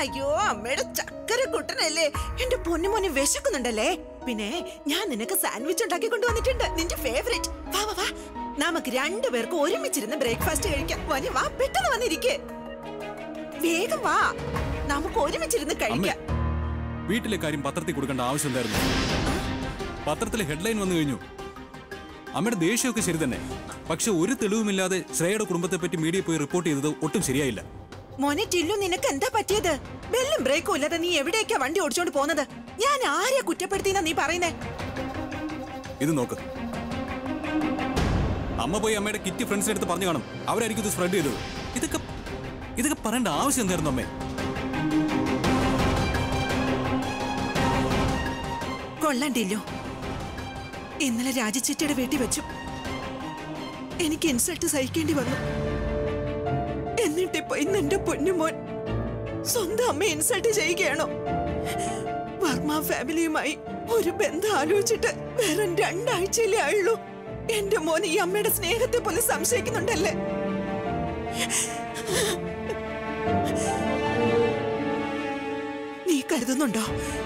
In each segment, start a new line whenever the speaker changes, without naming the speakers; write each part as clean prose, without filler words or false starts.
അയ്യോ അമ്മയുടെ ചക്കര കുട്ടനല്ലേ. എന്റെ പൊന്നുമോനെ വിശക്കുന്നുണ്ടല്ലേ. പിന്നെ ഞാൻ നിനക്ക് സാൻഡ്വിച്ച് ഉണ്ടാക്കി കൊണ്ടുവന്നിട്ടുണ്ട്, നിന്റെ ഫേവറേറ്റ്. വാ വാ വാ, നമുക്ക് രണ്ടുപേർക്ക് ഒരുമിച്ചിരുന്ന് ബ്രേക്ക്ഫാസ്റ്റ് കഴിക്കാം. വാ, പെട്ടെന്ന് വന്നിരിക്കേ. വേഗം വാ, നമുക്ക് ഒരുമിച്ചിരുന്ന് കഴിക്കാം.
വീട്ടിലെ കാര്യം പത്രത്തിൽ കൊടുക്കേണ്ട ആവശ്യം എന്തായിരുന്നു? പത്രത്തിലെ ഹെഡ്ലൈൻ വന്നു കഴിഞ്ഞു. അമ്മയുടെ ദേഷ്യമൊക്കെ ശരി തന്നെ, പക്ഷെ ഒരു തെളിവുമില്ലാതെ ശ്രേയയുടെ കുടുംബത്തെ പറ്റി മീഡിയ പോയി റിപ്പോർട്ട് ചെയ്തത് ഒട്ടും ശരിയായില്ല.
മോനെ ടില്ലു, നിനക്ക് എന്താ പറ്റിയത്? ബെല്ലും ബ്രേക്കും ഇല്ലാതെ നീ എവിടേക്കാ വണ്ടി ഓടിച്ചോണ്ട് പോകുന്നത്? ഞാൻ ആരെ കുറ്റപ്പെടുത്തിയെന്നാ നീ പറയുന്നേ?
ഇത് നോക്ക്, അമ്മ പോയി അമ്മയുടെ കിറ്റി ഫ്രണ്ട്സിന്റെ അടുത്ത് പറഞ്ഞു കാണും, അവരായിരിക്കും ഇത് സ്പ്രെഡ് ചെയ്തത്. ഇതൊക്കെ പറയേണ്ട ആവശ്യം എന്തായിരുന്നു അമ്മേ?
കൊള്ളണ്ടില്ലോ. ഇന്നലെ രാജച്ചേച്ചിയുടെ വീട്ടിൽ വെച്ചു എനിക്ക് ഇൻസൾട്ട് സഹിക്കേണ്ടി വന്നു. എന്നിട്ടിപ്പോ ഇന്ന് എന്റെ പൊന്നുമോൻ സ്വന്തം അമ്മ ഇൻസൾട്ട് ചെയ്യുകയാണോ? വർമ്മ ഫാമിലിയുമായി ഒരു ബന്ധം ആലോചിച്ചിട്ട് വേറെ 2 ആഴ്ചയിലേ ആയുള്ളൂ. എന്റെ മോൻ ഈ അമ്മയുടെ സ്നേഹത്തെ പോലെ സംശയിക്കുന്നുണ്ടല്ലേ? നീ കരുതുന്നുണ്ടോ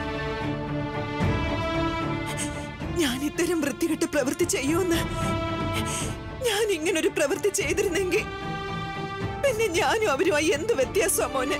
ഞാൻ ഇത്തരം വൃത്തികെട്ട പ്രവൃത്തി ചെയ്യുമെന്ന്? ഞാൻ ഇങ്ങനൊരു പ്രവൃത്തി ചെയ്തിരുന്നെങ്കിൽ പിന്നെ ഞാനും അവരുമായി എന്ത് വ്യത്യാസമാ മോനെ?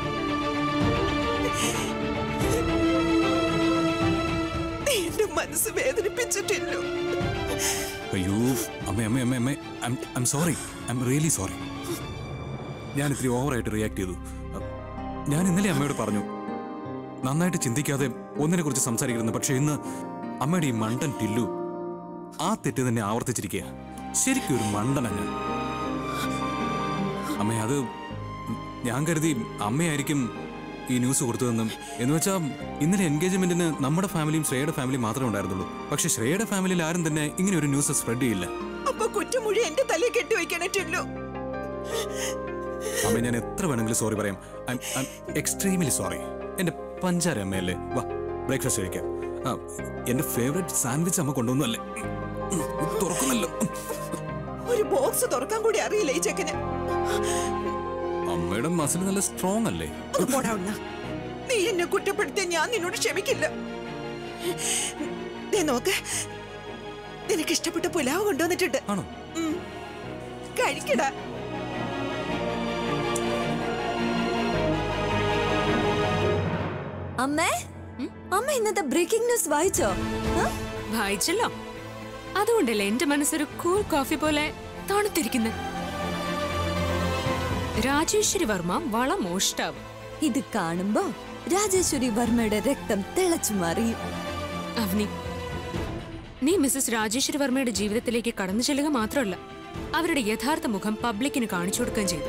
നീ എന്റെ മനസ്സ് വേദനിപ്പിച്ചിട്ടില്ലോ.
അയ്യോ അമ്മേ, I'm sorry, I'm really sorry. ഞാൻ ഇത്തിരി ഓവറായിട്ട് റിയാക്ട് ചെയ്തു. ഞാൻ ഇന്നലെ അമ്മയോട് പറഞ്ഞു നന്നായിട്ട് ചിന്തിക്കാതെ ഒന്നിനെ കുറിച്ച് സംസാരിക്കരുത്. പക്ഷെ ഇന്ന് അമ്മയുടെ ഈ മണ്ടൻ ടില്ലു ആ തെറ്റ് തന്നെ ആവർത്തിച്ചിരിക്കുക. ശരിക്കും ഒരു മണ്ടനാണ് ഞാൻ. അമ്മേ, അത് ഞാൻ കരുതി അമ്മയായിരിക്കും ഈ ന്യൂസ് കൊടുത്തതെന്നും. എന്ന് വെച്ചാൽ ഇന്നലെ എൻഗേജ്മെന്റിന് നമ്മുടെ ഫാമിലിയും ശ്രേയയുടെ ഫാമിലിയും മാത്രമേ ഉണ്ടായിരുന്നുള്ളൂ. പക്ഷെ ശ്രേയയുടെ ഫാമിലിയിൽ ആരും തന്നെ ഇങ്ങനെ ഒരു ന്യൂസ് സ്പ്രെഡ് ചെയ്യില്ല.
അപ്പൊ കുറ്റമൊഴി എന്റെ തലയിൽ കെട്ടിവെക്കണിട്ടില്ലോ.
അമ്മ, ഞാൻ എത്ര വേണമെങ്കിലും സോറി പറയാം. I'm extremely sorry. എന്റെ പഞ്ചാര അമ്മയല്ലേ. വാ, ബ്രേക്ക്ഫാസ്റ്റ് കഴിക്കാം. എന്റെ ഫേവറേറ്റ് സാൻഡ്വിച്ച് അമ്മ കൊണ്ടുവന്നല്ലേ. തുറക്കുന്നല്ലോ.
ഒരു ബോക്സ് തുറക്കാൻ കൂടി അറിയില്ല ഈ ചെക്കന്.
അമ്മയുടെ മസിൽ നല്ല സ്ട്രോങ് അല്ലേ?
നീ എന്നെ കുറ്റപ്പെടുത്തിയ ഞാൻ നിന്നോട് ക്ഷമിക്കില്ല. നോക്ക്, നിനക്ക് ഇഷ്ടപ്പെട്ട പുലാവ് കൊണ്ടുവന്നിട്ടുണ്ട്.
ആണോ?
കഴിക്കടാ.
അമ്മേ, അമ്മ ഇന്നത്തെ ബ്രേക്കിംഗ് ന്യൂസ് വായിച്ചോ?
വായിച്ചല്ലോ. അതുകൊണ്ടല്ലേ എന്റെ മനസ്സൊരു കൂൾ കോഫി പോലെ തണുത്തിരിക്കുന്നു. രാജേശ്വരി വർമ്മ വളമോഷ്ടാവ്.
ഇത് കാണുമ്പോ രാജേശ്വരി വർമ്മയുടെ രക്തം തിളച്ചു മാറി.
അവനി, നീ മിസസ് രാജേശ്വരി വർമ്മയുടെ ജീവിതത്തിലേക്ക് കടന്നു ചെല്ലുക മാത്രമല്ല, അവരുടെ യഥാർത്ഥ മുഖം പബ്ലിക്കിന് കാണിച്ചു കൊടുക്കുകയും ചെയ്തു.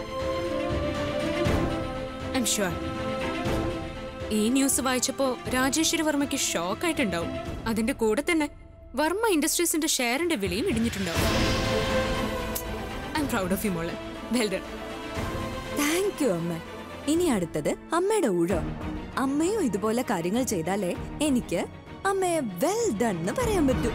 ഐ എം ഷുവർ ഈ ന്യൂസ് വായിച്ചപ്പോ രാജേശ്വരി വർമ്മയ്ക്ക് ഷോക്ക് ആയിട്ടുണ്ടാവും. അതിന്റെ കൂടെ തന്നെ വർമ്മ ഇൻഡസ്ട്രീസിന്റെ ഷെയറിന്റെ വിലയും ഇടിഞ്ഞിട്ടുണ്ടാവും. I'm proud of you മോളെ. Well done.
താങ്ക് യു അമ്മ. ഇനി അടുത്തത് അമ്മയുടെ ഊഴം. അമ്മയും ഇതുപോലെ കാര്യങ്ങൾ ചെയ്താലേ എനിക്ക് അമ്മയെ വെൽ ഡൺ എന്ന് പറയാൻ പറ്റൂ.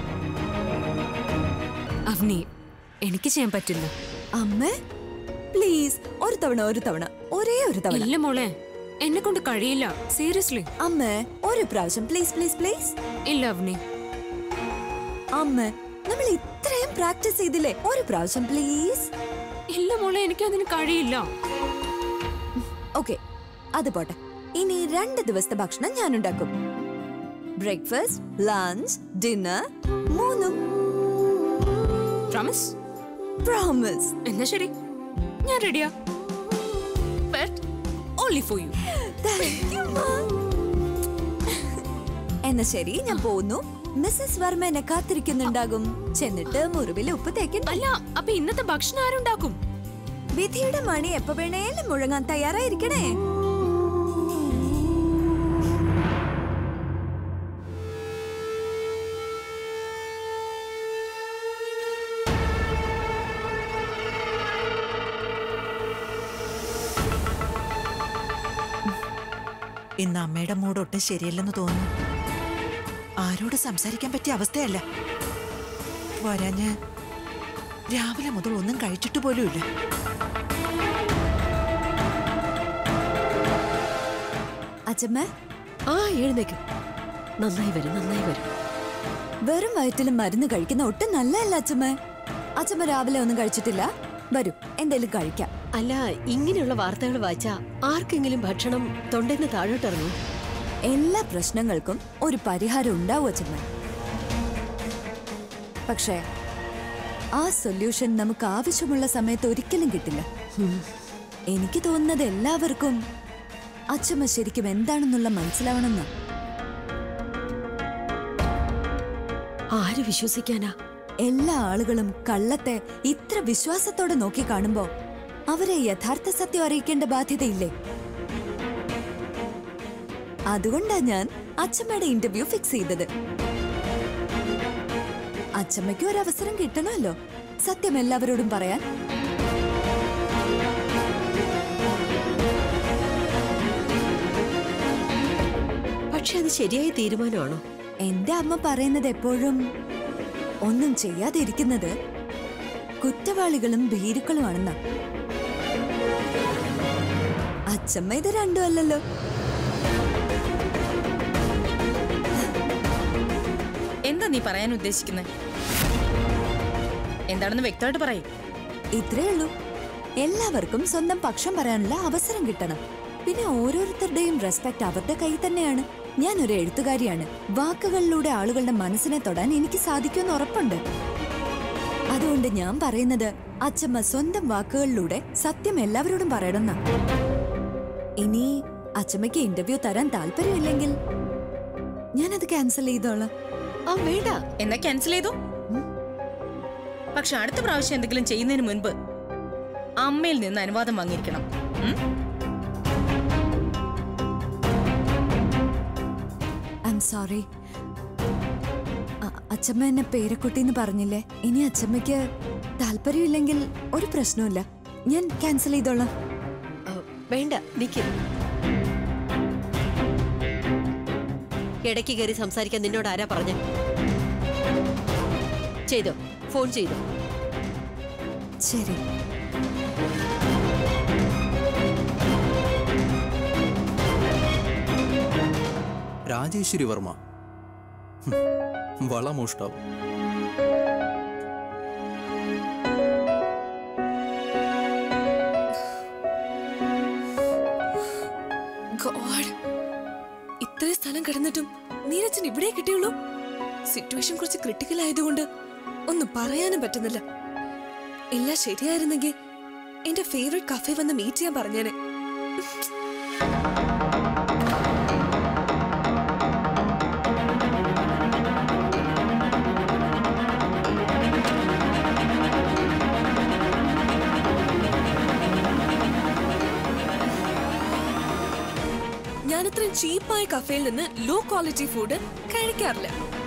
അവനി, എനിക്ക് ചെയ്യാൻ പറ്റില്ല.
അമ്മ പ്ലീസ്, ഒരു തവണ ഒരേ ഒരു തവണ.
ഇല്ല മോളെ, എന്നെ കൊണ്ട് കഴിയില്ല. സീരിയസ്ലി.
അമ്മ ഒരു പ്രാവശ്യം പ്ലീസ് പ്ലീസ് പ്ലീസ്.
ഇല്ല അവനി.
അമ്മ, നമ്മൾ ഇത്രയും പ്രാക്ടീസ് ചെയ്തില്ലേ, ഒരു പ്രാവശ്യം പ്ലീസ്.
ഇല്ല മോളെ, എനിക്ക് അതിന് കഴിയില്ല.
ഓക്കെ, അത് പോട്ടെ. ഇനി 2 ദിവസത്തെ ഭക്ഷണം ഞാൻ ഉണ്ടാക്കും. Breakfast, lunch, dinner 3.
Promise?
Promise.
എന്നാ ശരി, ഞാൻ റെഡിയാ. But only for you.
Thank you മാ. എന്നാ ശരി, ഞാൻ പോകുന്നു. മിസ്സസ് വർമ്മ എന്നെ കാത്തിരിക്കുന്നുണ്ടാകും. ചെന്നിട്ട് മുറിവിൽ ഉപ്പ് തേക്കണ്ട.
അല്ല, അപ്പൊ ഇന്നത്തെ ഭക്ഷണം ആരുണ്ടാക്കും?
വിധിയുടെ മണി എപ്പോ വേണേലും മുഴങ്ങാൻ തയ്യാറായിരിക്കണേ.
ഇന്ന് അമ്മയുടെ മൂഡ് ഒട്ടും ശരിയല്ലെന്ന് തോന്നുന്നു. ആരോട് സംസാരിക്കാൻ പറ്റിയ അവസ്ഥയല്ല. വരാഞ്ഞ് രാവിലെ മുതൽ ഒന്നും കഴിച്ചിട്ട് പോലുമില്ല.
അച്ഛമ്മ
ആ എഴുന്നേക്ക്. നന്നായി വരും, നന്നായി വരും.
വെറും വയറ്റിലും മരുന്ന് കഴിക്കുന്ന ഒട്ടും നല്ലതല്ല അച്ഛമ്മ. അച്ഛമ്മ രാവിലെ ഒന്നും കഴിച്ചിട്ടില്ല. വരൂ, എന്തേലും കഴിക്കാം.
അല്ല, ഇങ്ങനെയുള്ള വാർത്തകൾ വായിച്ചാ ആർക്കെങ്കിലും ഭക്ഷണം തൊണ്ടേന്ന് താഴോട്ടിറങ്ങും.
എല്ലാ പ്രശ്നങ്ങൾക്കും ഒരു പരിഹാരം ഉണ്ടാവും അച്ഛമ്മ. പക്ഷേ ആ സൊല്യൂഷൻ നമുക്ക് ആവശ്യമുള്ള സമയത്ത് ഒരിക്കലും കിട്ടില്ല. എനിക്ക് തോന്നുന്നത് എല്ലാവർക്കും അച്ഛമ്മ ശരിക്കും എന്താണെന്നുള്ള മനസ്സിലാവണമെന്ന്.
ആര് വിശ്വസിക്കാനാ?
എല്ലാ ആളുകളും കള്ളത്തെ ഇത്ര വിശ്വാസത്തോടെ നോക്കി കാണുമ്പോ അവരെ യഥാർത്ഥ സത്യം അറിയിക്കേണ്ട ബാധ്യതയില്ലേ? അതുകൊണ്ടാ ഞാൻ അച്ഛമ്മയുടെ ഇന്റർവ്യൂ ഫിക്സ് ചെയ്തത്. അച്ഛമ്മയ്ക്ക് ഒരു അവസരം കിട്ടണമല്ലോ സത്യം എല്ലാവരോടും പറയാൻ.
പക്ഷെ അത് ശരിയായ തീരുമാനമാണോ?
എന്റെ അമ്മ പറയുന്നത് എപ്പോഴും ഒന്നും ചെയ്യാതിരിക്കുന്നത് കുറ്റവാളികളും ഭീരുക്കളുമാണെന്നാ. അച്ഛമ്മ ഇത് രണ്ടും അല്ലല്ലോ.
എന്താ നീ പറയാൻ ഉദ്ദേശിക്കുന്നത്? എന്താണെന്ന് വ്യക്തമായിട്ട് പറയും.
ഇത്രേ ഉള്ളൂ. എല്ലാവർക്കും സ്വന്തം പക്ഷം പറയാനുള്ള അവസരം കിട്ടണം. പിന്നെ ഓരോരുത്തരുടെയും റെസ്പെക്ട് അവരുടെ കയ്യിൽ തന്നെയാണ്. ഞാൻ ഒരു എഴുത്തുകാരിയാണ്. വാക്കുകളിലൂടെ ആളുകളുടെ മനസ്സിനെ തൊടാൻ എനിക്ക് സാധിക്കുമെന്ന് ഉറപ്പുണ്ട്. അതുകൊണ്ട് ഞാൻ പറയുന്നത് അച്ഛമ്മ സ്വന്തം വാക്കുകളിലൂടെ സത്യം എല്ലാവരോടും പറയണമെന്നാ. ഇനി അച്ഛമ്മയ്ക്ക് ഇന്റർവ്യൂ തരാൻ താല്പര്യമില്ലെങ്കിൽ ഞാനത് ക്യാൻസൽ ചെയ്തോളാം.
ആ വേണ്ട,
എന്നാ ക്യാൻസൽ ചെയ്തു. പക്ഷെ അടുത്ത പ്രാവശ്യം എന്തെങ്കിലും ചെയ്യുന്നതിന് മുൻപ് അമ്മയിൽ നിന്ന് അനുവാദം വാങ്ങിയിരിക്കണം.
സോറി. അച്ഛമ്മ എന്നെ പേരക്കുട്ടിന്ന് പറഞ്ഞില്ലേ? ഇനി അച്ഛമ്മയ്ക്ക് താല്പര്യമില്ലെങ്കിൽ ഒരു പ്രശ്നമില്ല, ഞാൻ ക്യാൻസൽ ചെയ്തോളാം.
വേണ്ട, നിക്ക്. ഇടയ്ക്ക് കയറി സംസാരിക്കാൻ നിന്നോട് ആരാ പറഞ്ഞേ? ചെയ്തോ, ഫോൺ ചെയ്തോ.
ശരി.
രാജേശ്വരി വർമ്മ വളമോഷ്ടാവും.
ഇത്രയും സ്ഥലം കിടന്നിട്ടും നീരജൻ ഇവിടെ കിട്ടിയുള്ളൂ. സിറ്റുവേഷൻ കുറച്ച് ക്രിട്ടിക്കൽ ആയതുകൊണ്ട് ഒന്നും പറയാനും പറ്റുന്നില്ല. എല്ലാം ശരിയായിരുന്നെങ്കിൽ എന്റെ ഫേവറേറ്റ് കഫേ വന്ന് മീറ്റ് ചെയ്യാൻ പറഞ്ഞേനെ. ഞാൻ ഇത്രയും ചീപ്പായ കഫേയിൽ നിന്ന് ലോ ക്വാളിറ്റി ഫുഡ് കഴിക്കാറില്ല.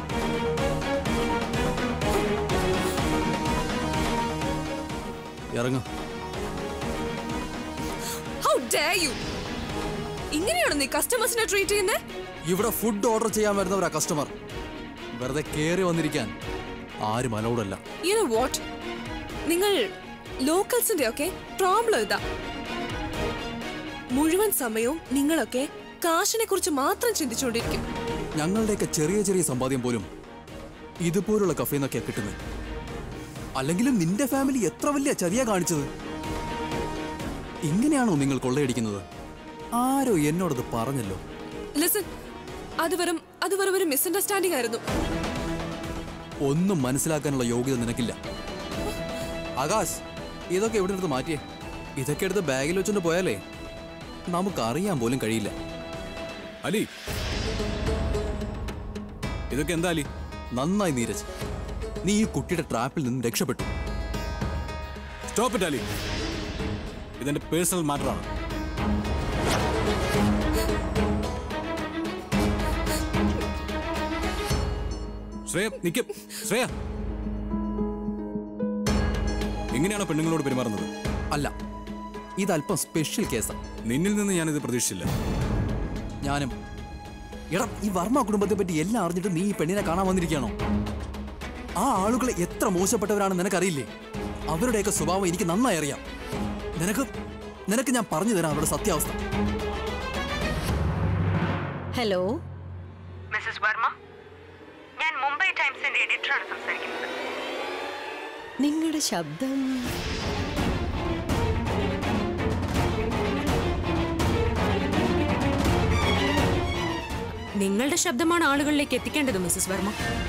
How dare you? ഇങ്ങനെയാണോ നീ കസ്റ്റമേഴ്സിനെ ട്രീറ്റ് ചെയ്യുന്നത്?
ഇവിടെ ഫുഡ് ഓർഡർ ചെയ്യാൻ വരുന്നവരാ കസ്റ്റമർ. വെറുതെ കേറി വന്നിരിക്കാൻ ആരും അലൗഡല്ല.
You know what? നിങ്ങൾ ലോക്കൽസിന്റെ ഒക്കെ പ്രോബ്ലം ഇതാ. മുഴുവൻ സമയവും നിങ്ങളൊക്കെ കാശിനെ കുറിച്ച് മാത്രം ചിന്തിച്ചുകൊണ്ടിരിക്കും.
ഞങ്ങളുടെയൊക്കെ ചെറിയ ചെറിയ സമ്പാദ്യം പോലും ഇതുപോലുള്ള കഫേന്നൊക്കെയാ കിട്ടുന്നത്. അല്ലെങ്കിലും നിന്റെ ഫാമിലി എത്ര വലിയ ചതിയാ കാണിച്ചത്. ഇങ്ങനെയാണോ നിങ്ങൾ കൊള്ളയടിക്കുന്നത്? ആരോ എന്നോടത് പറഞ്ഞല്ലോ.
ലിസൺ, അത് വെറും ഒരു മിസ്അണ്ടർസ്റ്റാൻഡിംഗ് ആയിരുന്നു.
ഒന്നും മനസ്സിലാക്കാനുള്ള യോഗ്യത നിനക്കില്ല. ആകാശ്, ഇതൊക്കെ എവിടെ എടുത്ത് മാറ്റിയേ? ഇതൊക്കെ എടുത്ത് ബാഗിൽ വെച്ചോണ്ട് പോയാലേ നമുക്കറിയാൻ പോലും കഴിയില്ല.
അലി, ഇതൊക്കെ എന്താ അലി?
നന്നായി നീരജ്, നീ ഈ കുട്ടിയുടെ ട്രാപ്പിൽ നിന്നും രക്ഷപ്പെട്ടു.
സ്റ്റോപ്പ് ഇറ്റ് അലി, ഇതെന്റെ പേഴ്സണൽ മാറ്ററാണ്. ശ്രേയ നിക്ക്. ശ്രേയ, എങ്ങനെയാണോ പെണ്ണുങ്ങളോട് പെരുമാറുന്നത്?
അല്ല, ഇതല്പം സ്പെഷ്യൽ കേസാണ്.
നിന്നിൽ നിന്ന് ഞാനിത് പ്രതീക്ഷിച്ചില്ല.
ഞാനും. എടാ, ഈ വർമ്മ കുടുംബത്തെ പറ്റി എല്ലാം അറിഞ്ഞിട്ട് നീ ഈ പെണ്ണിനെ കാണാൻ വന്നിരിക്കുകയാണോ? ആ ആളുകൾ എത്ര മോശപ്പെട്ടവരാണെന്ന് നിനക്കറിയില്ലേ? അവരുടെയൊക്കെ സ്വഭാവം എനിക്ക് നന്നായി അറിയാം. നിനക്ക് ഞാൻ പറഞ്ഞു തരാം അവരുടെ സത്യാവസ്ഥ.
ഹലോ
മിസ്സസ് വർമ്മ, ഞാൻ മുംബൈ ടൈംസിന്റെ എഡിറ്ററാണ് സംസാരിക്കുന്നത്.
നിങ്ങളുടെ ശബ്ദം
നിങ്ങളുടെ ശബ്ദമാണ് ആളുകളിലേക്ക് എത്തിക്കേണ്ടത് മിസ്സസ് വർമ്മ.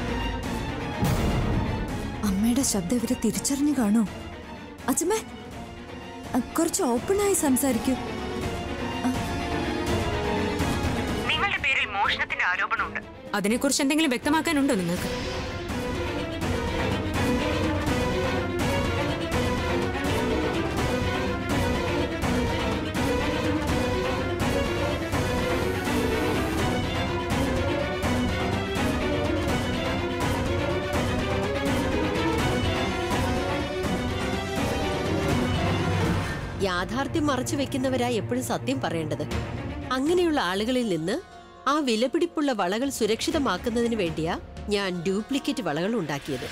അമ്മയുടെ ശബ്ദം ഇവര് തിരിച്ചറിഞ്ഞു കാണോ? അച്ഛമ്മേ, കുറച്ച് ഓപ്പണായി സംസാരിക്കൂ.
നിങ്ങളുടെ പേരിൽ മോഷണത്തിന്റെ ആരോപണമുണ്ട്.
അതിനെക്കുറിച്ച് എന്തെങ്കിലും വ്യക്തമാക്കാനുണ്ടോ നിങ്ങൾക്ക്?
യാഥാർത്ഥ്യം മറച്ചു വെക്കുന്നവരാ എപ്പോഴും സത്യം പറയേണ്ടത്. അങ്ങനെയുള്ള ആളുകളിൽ നിന്ന് ആ വിലപിടിപ്പുള്ള വളകൾ സുരക്ഷിതമാക്കുന്നതിന് വേണ്ടിയാ ഞാൻ ഡ്യൂപ്ലിക്കേറ്റ് വളകൾ ഉണ്ടാക്കിയത്.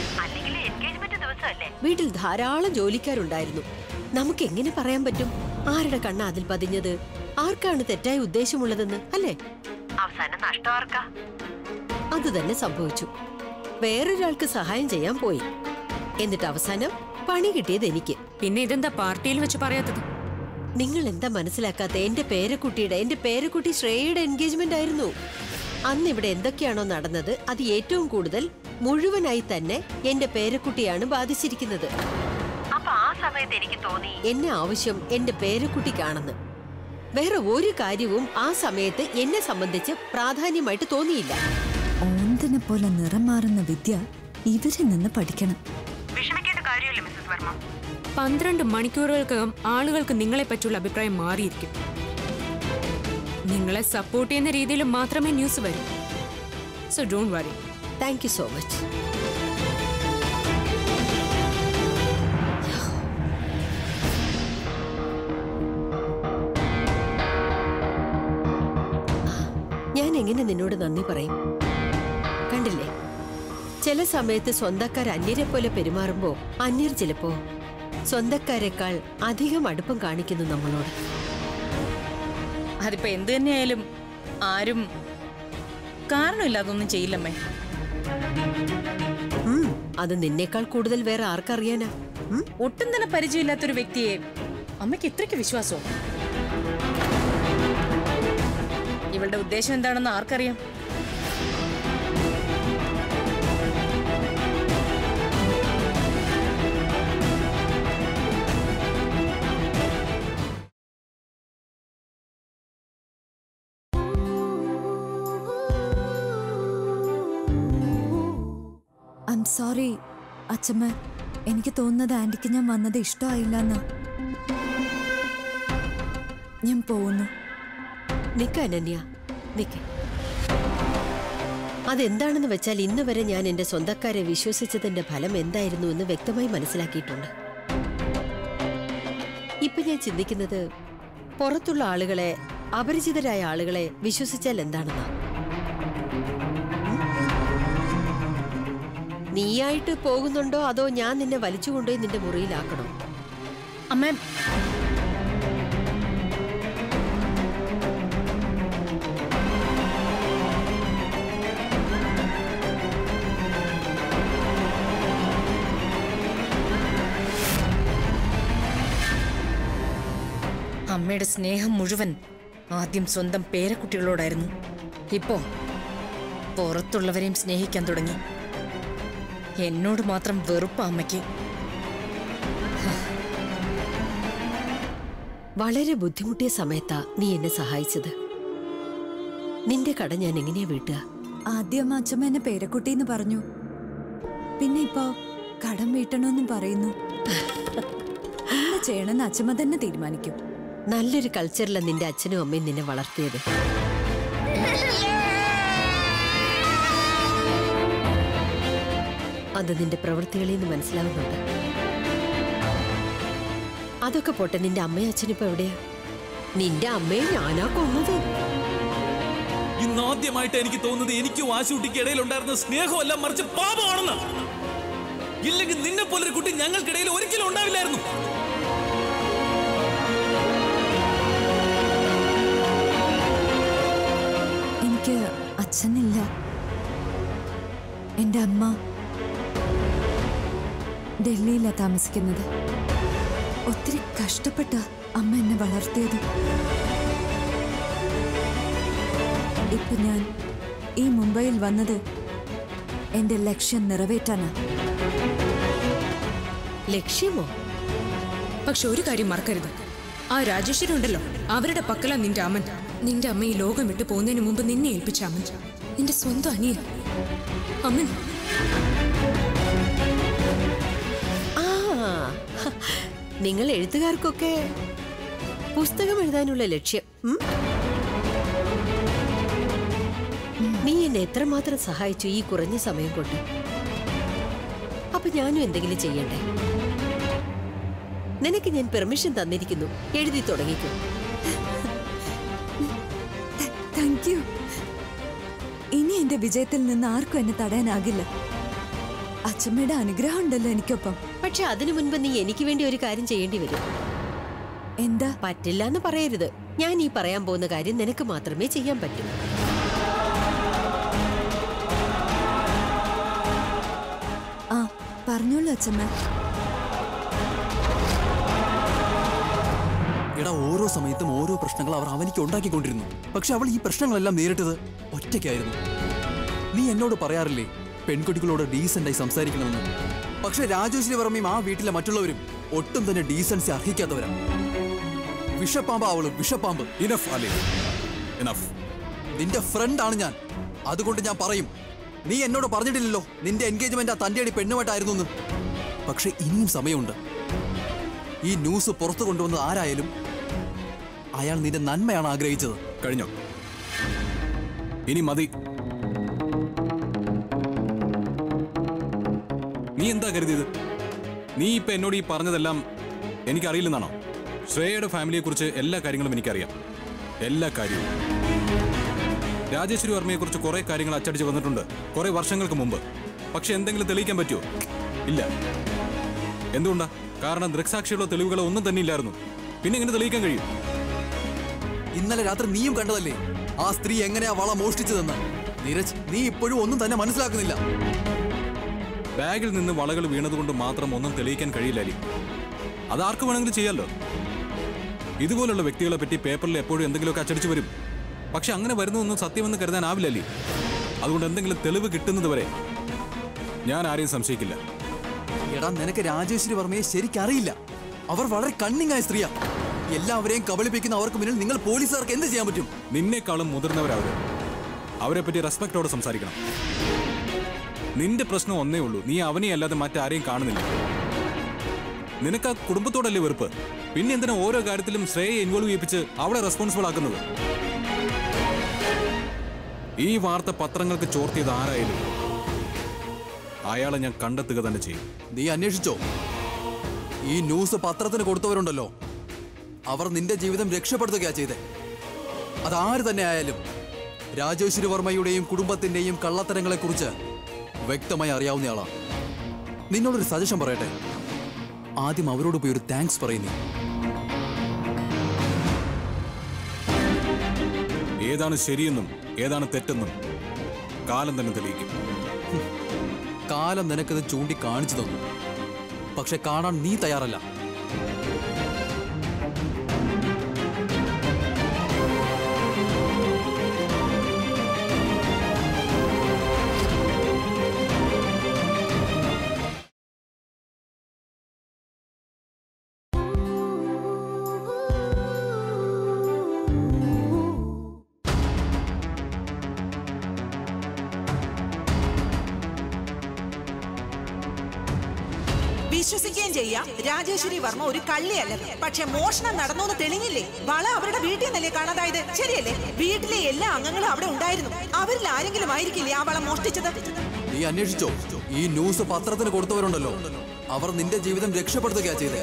വീട്ടിൽ ധാരാളം ജോലിക്കാരുണ്ടായിരുന്നു. നമുക്ക് എങ്ങനെ പറയാൻ പറ്റും ആരുടെ കണ്ണ അതിൽ പതിഞ്ഞത്, ആർക്കാണ് തെറ്റായ ഉദ്ദേശമുള്ളതെന്ന്, അല്ലേ?
അവസാനം നഷ്ടം ആർക്കാ?
അത് തന്നെ സംഭവിച്ചു. വേറൊരാൾക്ക് സഹായം ചെയ്യാൻ പോയി, എന്നിട്ട് അവസാനം പണി കിട്ടിയത് എനിക്ക്.
പിന്നെ ഇതെന്താ പാർട്ടിയിൽ വെച്ച് പറയാത്തത്?
നിങ്ങൾ എന്താ മനസ്സിലാക്കാത്ത? എന്റെ പേരക്കുട്ടി ശ്രേയയുടെ എൻഗേജ്മെന്റ് ആയിരുന്നു. അന്ന് ഇവിടെ എന്തൊക്കെയാണോ നടന്നത് അത് ഏറ്റവും കൂടുതൽ മുഴുവനായി തന്നെ എന്റെ പേരക്കുട്ടിയാണ് ബാധിച്ചിരിക്കുന്നത്.
അപ്പൊ ആ സമയത്ത് എനിക്ക് തോന്നി
എന്നെ ആവശ്യം എന്റെ പേരക്കുട്ടിക്കാണെന്ന്. വേറെ ഒരു കാര്യവും ആ സമയത്ത് എന്നെ സംബന്ധിച്ച് പ്രാധാന്യമായിട്ട് തോന്നിയില്ല.
ഓന്തിനെ പോലെ നിറം മാറുന്ന വിദ്യ ഇവരിൽ നിന്ന് പഠിക്കണം.
വിഷമിക്കേണ്ട കാര്യമില്ല മിസ്സസ് വർമ്മ.
12 മണിക്കൂറുകൾക്കകം ആളുകൾക്ക് നിങ്ങളെ പറ്റിയുള്ള അഭിപ്രായം മാറിയിരിക്കും. നിങ്ങളെ സപ്പോർട്ട് ചെയ്യുന്ന രീതിയിൽ മാത്രമേ ന്യൂസ് വരൂ. So don't worry.
Thank you so much. ഞാൻ എങ്ങനെ നിന്നോട് നന്ദി പറയും? കണ്ടില്ലേ, ചില സമയത്ത് സ്വന്തക്കാർ അന്യരെ പോലെ പെരുമാറുമ്പോ അന്യർ ചിലപ്പോ സ്വന്തക്കാരെക്കാൾ അധികം അടുപ്പം കാണിക്കുന്നു നമ്മളോട്.
അതിപ്പോ എന്ത് തന്നെയായാലും ആരും കാരണമില്ലാതൊന്നും ചെയ്യില്ലമ്മേ.
അത് നിന്നേക്കാൾ കൂടുതൽ വേറെ ആർക്കറിയാനാ?
ഒട്ടും തന്നെ പരിചയമില്ലാത്തൊരു വ്യക്തിയെ അമ്മയ്ക്ക് ഇത്രയ്ക്ക് വിശ്വാസമോ? ഇവളുടെ ഉദ്ദേശം എന്താണെന്ന് ആർക്കറിയാം?
സോറി അച്ഛമ്മ, എനിക്ക് തോന്നുന്നത് ആന്റിക്ക് ഞാൻ വന്നത് ഇഷ്ടമായില്ല എന്നാ. ഞാൻ പോകുന്നു.
നിക്ക അനന്യ, നിക്ക. അതെന്താണെന്ന് വെച്ചാൽ ഇന്ന് വരെ ഞാൻ എന്റെ സ്വന്തക്കാരെ വിശ്വസിച്ചതിന്റെ ഫലം എന്തായിരുന്നു എന്ന് വ്യക്തമായി മനസ്സിലാക്കിയിട്ടുണ്ട്. ഇപ്പൊ ഞാൻ ചിന്തിക്കുന്നത് പുറത്തുള്ള ആളുകളെ, അപരിചിതരായ ആളുകളെ വിശ്വസിച്ചാൽ എന്താണെന്നാ. നീയായിട്ട് പോകുന്നുണ്ടോ അതോ ഞാൻ നിന്നെ വലിച്ചുകൊണ്ടുപോയി നിന്റെ മുറിയിലാക്കണോ?
അമ്മ, അമ്മയുടെ സ്നേഹം മുഴുവൻ ആദ്യം സ്വന്തം പേരക്കുട്ടികളോടായിരുന്നു. ഇപ്പോ പുറത്തുള്ളവരെയും സ്നേഹിക്കാൻ തുടങ്ങി. എന്നോട് മാത്രം വെറുപ്പ അമ്മയ്ക്ക്.
വളരെ ബുദ്ധിമുട്ടിയ സമയത്താ നീ എന്നെ സഹായിച്ചത്. നിന്റെ കട ഞാൻ എങ്ങനെയാ വീട്ടുക?
ആദ്യം അച്ഛമ്മ എന്നെ പേരക്കുട്ടിന്ന് പറഞ്ഞു, പിന്നെ ഇപ്പോ കടം വീട്ടണമെന്നും പറയുന്നു. എന്താ ചെയ്യണമെന്ന് അച്ഛമ്മ തന്നെ തീരുമാനിക്കും.
നല്ലൊരു കൾച്ചറില നിന്റെ അച്ഛനും അമ്മയും നിന്നെ വളർത്തിയത്. അത് നിന്റെ പ്രവൃത്തികളിൽ നിന്ന് മനസ്സിലാവുന്നുണ്ട്. അതൊക്കെ പോട്ടെ, നിന്റെ അമ്മയും അച്ഛനിപ്പോ എവിടെയാ? നിന്റെ അമ്മയെ ഞാനാ കൊന്നത്.
ഇന്നാദ്യമായിട്ട് എനിക്ക് തോന്നുന്നത് എനിക്കും ആശുട്ടിക്ക് ഇടയിലുണ്ടായിരുന്ന സ്നേഹമല്ല, മറിച്ച് പാപമാണെന്ന്. ഇല്ലെങ്കിൽ നിന്നെ പോലൊരു കുട്ടി ഞങ്ങൾക്കിടയിൽ ഒരിക്കലും ഉണ്ടാവില്ലായിരുന്നു.
അച്ഛനില്ല. എന്റെ അമ്മ ഡൽഹിയിലാ താമസിക്കുന്നത്. ഒത്തിരി കഷ്ടപ്പെട്ട അമ്മ എന്നെ വളർത്തിയത്. ഇപ്പൊ ഞാൻ ഈ മുംബൈയിൽ വന്നത് എന്റെ ലക്ഷ്യം നിറവേറ്റാനാ.
ലക്ഷ്യമോ?
പക്ഷെ ഒരു കാര്യം മറക്കരുത്, ആ രാജേശ്വരി ഉണ്ടല്ലോ, അവരുടെ പക്കലാ നിന്റെ അമ്മൻ. നിന്റെ അമ്മ ഈ ലോകം വിട്ടു പോകുന്നതിന് മുമ്പ് നിന്നെ ഏൽപ്പിച്ച അമ്മൻ, നിന്റെ സ്വന്തം അനിയൻ അമ്മൻ.
ആ, നിങ്ങൾ എഴുത്തുകാർക്കൊക്കെ പുസ്തകം എഴുതാനുള്ള ലക്ഷ്യം. നീ എന്നെ എത്രമാത്രം സഹായിച്ചു ഈ കുറഞ്ഞ സമയം കൊണ്ട്. അപ്പൊ ഞാനും എന്തെങ്കിലും ചെയ്യണ്ടേ? നിനക്ക് ഞാൻ പെർമിഷൻ തന്നിരിക്കുന്നു, എഴുതി തുടങ്ങിക്കോ.
Thank you. ഇനി എന്റെ വിജയത്തിൽ നിന്ന് ആർക്കും എന്നെ തടയാനാകില്ല. അച്ഛമ്മയുടെ അനുഗ്രഹം ഉണ്ടല്ലോ എനിക്കൊപ്പം.
പക്ഷെ അതിനു മുൻപ് നീ എനിക്ക് വേണ്ടി ഒരു കാര്യം ചെയ്യേണ്ടി വരും.
എന്താ?
പറ്റില്ല എന്ന് പറയരുത്. ഞാൻ ഈ പറയാൻ പോകുന്ന കാര്യം നിനക്ക് മാത്രമേ ചെയ്യാൻ പറ്റൂ.
ആ, പറഞ്ഞോളൂ അച്ഛമ്മ.
എടാ, ഓരോ സമയത്തും ഓരോ പ്രശ്നങ്ങൾ അവർ അവനിക്ക് ഉണ്ടാക്കിക്കൊണ്ടിരുന്നു. പക്ഷെ അവൾ ഈ പ്രശ്നങ്ങളെല്ലാം നേരിട്ടത് ഒറ്റയ്ക്കായിരുന്നു. നീ എന്നോട് പറയാറില്ലേ പെൺകുട്ടികളോട് ഡീസന്റായി സംസാരിക്കണമെന്ന്? പക്ഷെ രാജേശ്വരി വർമ്മയും ആ വീട്ടിലെ മറ്റുള്ളവരും ഒട്ടും തന്നെ ഡീസൻസി അർഹിക്കാത്തവരാണ്. വിഷപ്പാമ്പ് അവള്, വിഷപ്പാമ്പ്.
Enough Ali, enough.
നിന്റെ ഫ്രണ്ടാണ് ഞാൻ, അതുകൊണ്ട് ഞാൻ പറയും. നീ എന്നോട് പറഞ്ഞിട്ടില്ലല്ലോ നിന്റെ എൻഗേജ്മെന്റ് ആ തന്റെ അടി പെണ്ണുമായിട്ടായിരുന്നു എന്ന്. പക്ഷെ ഇനിയും സമയമുണ്ട്. ഈ ന്യൂസ് പുറത്തു കൊണ്ടുവന്നത് ആരായാലും അയാൾ നിന്റെ നന്മയാണ് ആഗ്രഹിച്ചത്.
കഴിഞ്ഞോ? ഇനി മതി. നീ എന്താ കരുതിയത്? നീ ഇപ്പൊ എന്നോട് ഈ പറഞ്ഞതെല്ലാം എനിക്കറിയില്ലെന്നാണോ? ശ്രേയയുടെ ഫാമിലിയെ കുറിച്ച് എല്ലാ കാര്യങ്ങളും എനിക്കറിയാം, എല്ലാ കാര്യവും. രാജേശ്വരി വർമ്മയെ കുറിച്ച് കുറെ കാര്യങ്ങൾ അച്ചടിച്ച് വന്നിട്ടുണ്ട് കുറെ വർഷങ്ങൾക്ക് മുമ്പ്. പക്ഷെ എന്തെങ്കിലും തെളിയിക്കാൻ പറ്റുമോ? ഇല്ല. എന്തുകൊണ്ടാ? കാരണം ദൃക്സാക്ഷികളോ തെളിവുകളോ ഒന്നും തന്നെ ഇല്ലായിരുന്നു. പിന്നെ എങ്ങനെ തെളിയിക്കാൻ കഴിയും?
ഇന്നലെ രാത്രി നീയും കണ്ടതല്ലേ ആ സ്ത്രീ എങ്ങനെയാ വള മോഷ്ടിച്ചതെന്ന്. നീരജ്, നീ ഇപ്പോഴും ഒന്നും തന്നെ മനസ്സിലാക്കുന്നില്ല.
ബാഗിൽ നിന്ന് വളകൾ വീണതുകൊണ്ട് മാത്രം ഒന്നും തെളിയിക്കാൻ കഴിയില്ല അലി. അതാർക്ക് വേണമെങ്കിലും ചെയ്യാമല്ലോ. ഇതുപോലുള്ള വ്യക്തികളെ പറ്റി പേപ്പറിൽ എപ്പോഴും എന്തെങ്കിലുമൊക്കെ അച്ചടിച്ചു വരും. പക്ഷെ അങ്ങനെ വരുന്നതൊന്നും സത്യമെന്ന് കരുതാനാവില്ല അലി. അതുകൊണ്ട് എന്തെങ്കിലും തെളിവ് കിട്ടുന്നത് വരെ ഞാൻ ആരെയും സംശയിക്കില്ല.
എടാ, നിനക്ക് രാജേശ്വരി വർമ്മയെ ശരിക്കറിയില്ല. അവർ വളരെ കണ്ണിങ് ആയ സ്ത്രീയാ. എല്ലാവരെയും കബളിപ്പിക്കുന്ന അവർക്ക് മുന്നിൽ നിങ്ങൾ പോലീസുകാർക്ക് എന്ത് ചെയ്യാൻ പറ്റും?
നിന്നേക്കാളും മുതിർന്നവരവര്. അവരെ പറ്റി റെസ്പെക്ടോടെ സംസാരിക്കണം. നിന്റെ പ്രശ്നം ഒന്നേ ഉള്ളൂ, നീ അവനെ അല്ലാതെ മറ്റാരെയും കാണുന്നില്ല. നിനക്ക് ആ കുടുംബത്തോടല്ലേ വെറുപ്പ്? പിന്നെ എന്തിനാ ഓരോ കാര്യത്തിലും ശ്രേയെ ഇൻവോൾവ് ചെയ്യിപ്പിച്ച് അവളെ റെസ്പോൺസിബിൾ ആക്കുന്നത്? ഈ വാർത്ത പത്രങ്ങൾക്ക് ചോർത്തിയത് ആരായാലും അയാളെ ഞാൻ കണ്ടെത്തുക തന്നെ ചെയ്യും.
നീ അന്വേഷിച്ചോ? ഈ ന്യൂസ് പത്രത്തിന് കൊടുത്തവരുണ്ടല്ലോ, അവർ നിന്റെ ജീവിതം രക്ഷപ്പെടുത്തുകയാ ചെയ്തേ. അതാര് തന്നെ ആയാലും രാജേശ്വരി വർമ്മയുടെയും കുടുംബത്തിന്റെയും കള്ളത്തരങ്ങളെ കുറിച്ച് വ്യക്തമായി അറിയാവുന്നയാളാ. നിന്നോടൊരു സജഷൻ പറയട്ടെ. ആദ്യം അവരോട് പോയി ഒരു താങ്ക്സ് പറയുന്നേ.
ഏതാണ് ശരിയെന്നും ഏതാണ് തെറ്റെന്നും കാലം തന്നെ തെളിയിക്കും.
കാലം നിനക്കത് ചൂണ്ടിക്കാണിച്ചു തന്നു, പക്ഷെ കാണാൻ നീ തയ്യാറല്ല.
വിശ്വസിക്കുകയും ചെയ്യാം രാജേശ്വരി വർമ്മ ഒരു കള്ളിയല്ല. പക്ഷെ മോഷണം നടന്നു എന്ന് തെളിഞ്ഞില്ലേ? വള അവരുടെ വീട്ടിൽ നിന്നല്ലേ കാണാതായത്? ശരിയല്ലേ? വീട്ടിലെ എല്ലാ അംഗങ്ങളും അവിടെ ഉണ്ടായിരുന്നു. അവരിൽ ആരെങ്കിലും ആയിരിക്കില്ലേ ആ വള മോഷ്ടിച്ചത്?
നീ അന്വേഷിച്ചോ? ഈ ന്യൂസ് പത്രത്തിന് കൊടുത്തവരുണ്ടല്ലോ, അവർ നിന്റെ ജീവിതം രക്ഷപ്പെടുത്തുകയാ ചെയ്തേ.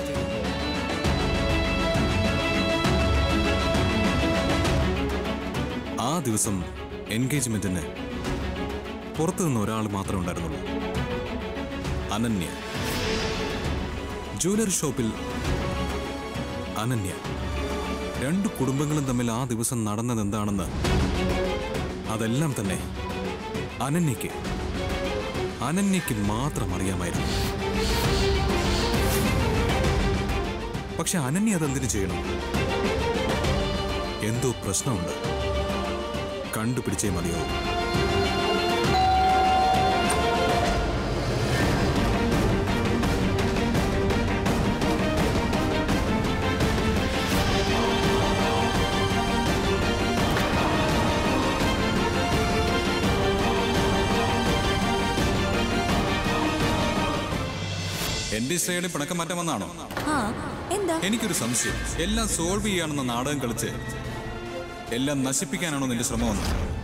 ആ ദിവസം എൻഗേജ്മെന്റിന് പുറത്തു നിന്ന് ഒരാൾ മാത്രമേ ഉണ്ടായിരുന്നുള്ളൂ, അനന്യ. ജ്വല്ലറി ഷോപ്പിൽ അനന്യ. രണ്ടു കുടുംബങ്ങളും തമ്മിൽ ആ ദിവസം നടന്നത് എന്താണെന്ന് അതെല്ലാം തന്നെ അനന്യയ്ക്ക് മാത്രം അറിയാമായിരുന്നു. പക്ഷെ അനന്യ അതെന്തിനു ചെയ്യണം? എന്തോ പ്രശ്നമുണ്ട്, കണ്ടുപിടിച്ചേ മതിയാവും. എന്റെ ശ്രേണി പിണക്കം മാറ്റം വന്നാണോ?
എന്താ?
എനിക്കൊരു സംശയം. എല്ലാം സോൾവ് ചെയ്യാണെന്ന നാടകം കളിച്ച് എല്ലാം നശിപ്പിക്കാനാണോ നിന്റെ ശ്രമം വന്നത്?